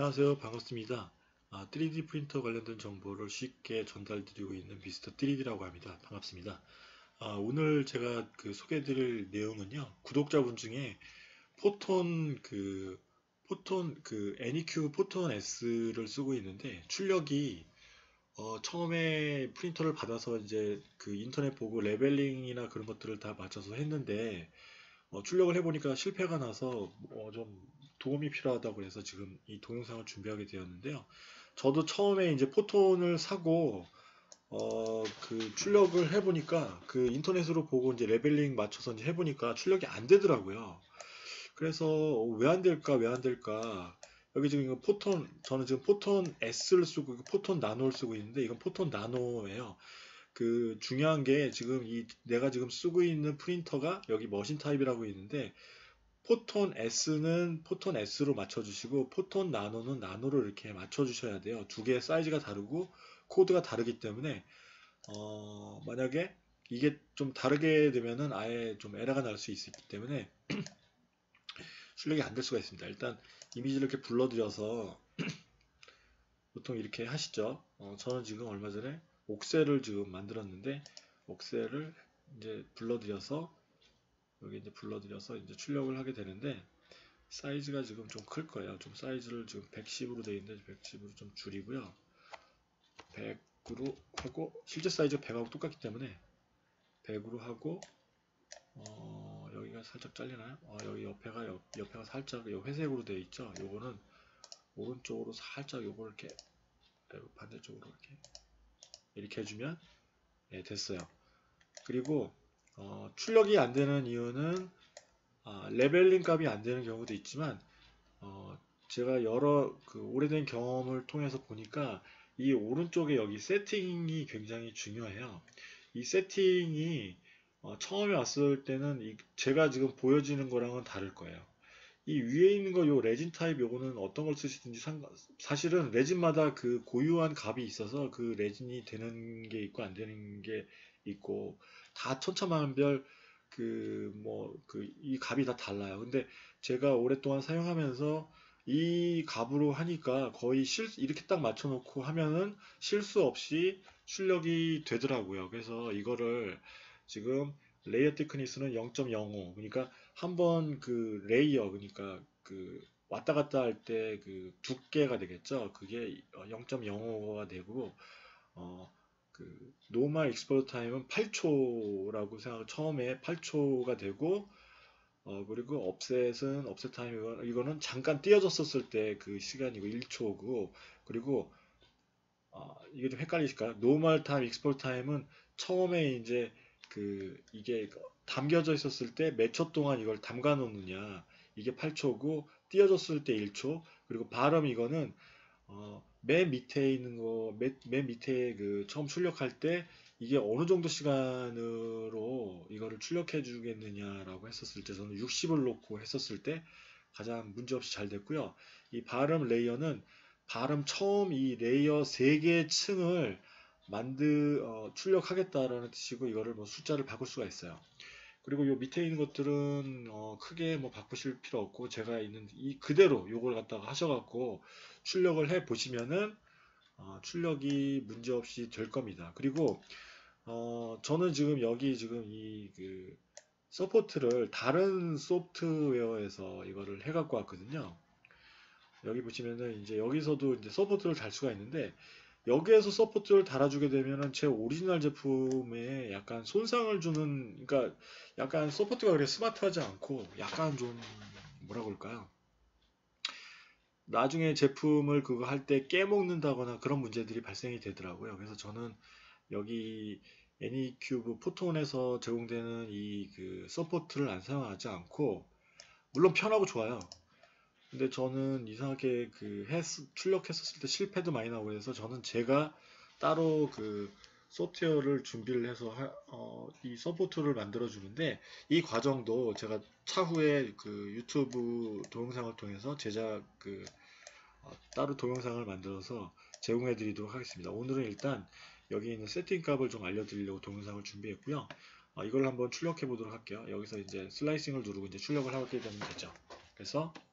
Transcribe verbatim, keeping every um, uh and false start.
안녕하세요. 반갑습니다. 아, 쓰리디 프린터 관련된 정보를 쉽게 전달드리고 있는 미스터 쓰리디라고 합니다. 반갑습니다. 아, 오늘 제가 그 소개해드릴 내용은요. 구독자분 중에 포톤 그 포톤 그 애니큐브 포톤 S를 쓰고 있는데 출력이 어, 처음에 프린터를 받아서 이제 그 인터넷 보고 레벨링이나 그런 것들을 다 맞춰서 했는데 어, 출력을 해보니까 실패가 나서 어, 좀 도움이 필요하다고 해서 지금 이 동영상을 준비하게 되었는데요. 저도 처음에 이제 포톤을 사고 어, 그 출력을 해보니까 그 인터넷으로 보고 이제 레벨링 맞춰서 이제 해보니까 출력이 안 되더라고요. 그래서 왜 안 될까 왜 안 될까 여기 지금 이거 포톤 저는 지금 포톤 S를 쓰고 포톤 나노를 쓰고 있는데 이건 포톤 나노예요. 그 중요한 게 지금 이 내가 지금 쓰고 있는 프린터가 여기 머신 타입이라고 있는데 포톤 S는 포톤 S로 맞춰주시고 포톤 나노는 나노로 이렇게 맞춰주셔야 돼요. 두 개의 사이즈가 다르고 코드가 다르기 때문에 어 만약에 이게 좀 다르게 되면은 아예 좀 에러가 날 수 있기 때문에 출력이 안 될 수가 있습니다. 일단 이미지를 이렇게 불러들여서 보통 이렇게 하시죠. 어, 저는 지금 얼마 전에 옥셀을 지금 만들었는데 옥셀을 이제 불러들여서 여기 이제 불러들여서 이제 출력을 하게 되는데 사이즈가 지금 좀 클 거예요. 좀 사이즈를 지금 백십으로 되어 있는데 백십으로 좀 줄이고요. 백으로 하고 실제 사이즈가 백하고 똑같기 때문에 백으로 하고 어, 여기가 살짝 잘리나요? 어, 여기 옆에가 옆, 옆에가 살짝 회색으로 되어 있죠. 요거는 오른쪽으로 살짝 요걸 이렇게 반대쪽으로 이렇게 이렇게 해주면 예, 됐어요. 그리고 어, 출력이 안 되는 이유는 아, 레벨링 값이 안 되는 경우도 있지만 어, 제가 여러 그 오래된 경험을 통해서 보니까 이 오른쪽에 여기 세팅이 굉장히 중요해요. 이 세팅이 어, 처음에 왔을 때는 이 제가 지금 보여지는 거랑은 다를 거예요. 이 위에 있는 거 요 레진 타입 요거는 어떤 걸 쓰시든지 상관 사실은 레진마다 그 고유한 값이 있어서 그 레진이 되는 게 있고 안 되는 게 있고 다 천차만별 그 뭐 그 이 값이 다 달라요. 근데 제가 오랫동안 사용하면서 이 값으로 하니까 거의 실 이렇게 딱 맞춰놓고 하면은 실수 없이 출력이 되더라고요. 그래서 이거를 지금 레이어 테크니스는 영 점 영오 그러니까 한번 그 레이어 그러니까 그 왔다 갔다 할 때 그 두께가 되겠죠. 그게 영 점 영오가 되고 어 그 노멀 익스포트 타임은 팔 초라고 생각 처음에 팔 초가 되고 어 그리고 업셋은 업셋 타임 이거, 이거는 잠깐 띄어졌었을 때 그 시간이고 일 초고 그리고 어, 이게 좀 헷갈리실까요? 노멀 타임, 익스포트 타임은 처음에 이제 그 이게 담겨져 있었을 때 몇 초 동안 이걸 담가 놓느냐 이게 팔 초고 띄어졌을 때 일 초 그리고 발음 이거는 어, 맨 밑에 있는 거, 맨, 맨 밑에 그 처음 출력할 때 이게 어느 정도 시간으로 이거를 출력해 주겠느냐라고 했었을 때 저는 육십을 놓고 했었을 때 가장 문제없이 잘 됐고요. 이 발음 레이어는 발음 처음 이 레이어 세 개의 층을 만드 어, 출력하겠다라는 뜻이고 이거를 뭐 숫자를 바꿀 수가 있어요. 그리고 요 밑에 있는 것들은 어, 크게 뭐 바꾸실 필요 없고 제가 있는 이 그대로 요걸 갖다가 하셔갖고 출력을 해 보시면은 어, 출력이 문제없이 될 겁니다. 그리고 어, 저는 지금 여기 지금 이 그 서포트를 다른 소프트웨어에서 이거를 해갖고 왔거든요. 여기 보시면은 이제 여기서도 이제 서포트를 달 수가 있는데 여기에서 서포트를 달아주게 되면은 제 오리지널 제품에 약간 손상을 주는 그러니까 약간 서포트가 그렇게 스마트하지 않고 약간 좀 뭐라 그럴까요? 나중에 제품을 그거 할 때 깨먹는다거나 그런 문제들이 발생이 되더라고요. 그래서 저는 여기 애니큐브 포톤에서 제공되는 이 그 서포트를 안 사용하지 않고 물론 편하고 좋아요. 근데 저는 이상하게 그 했, 출력했었을 때 실패도 많이 나오고 해서 저는 제가 따로 그 소프트웨어를 준비를 해서 하, 어, 이 서포트를 만들어 주는데 이 과정도 제가 차후에 그 유튜브 동영상을 통해서 제작 그 어, 따로 동영상을 만들어서 제공해 드리도록 하겠습니다. 오늘은 일단 여기 있는 세팅 값을 좀 알려드리려고 동영상을 준비했고요. 어, 이걸 한번 출력해 보도록 할게요. 여기서 이제 슬라이싱을 누르고 이제 출력을 하게 되면 되죠. 그래서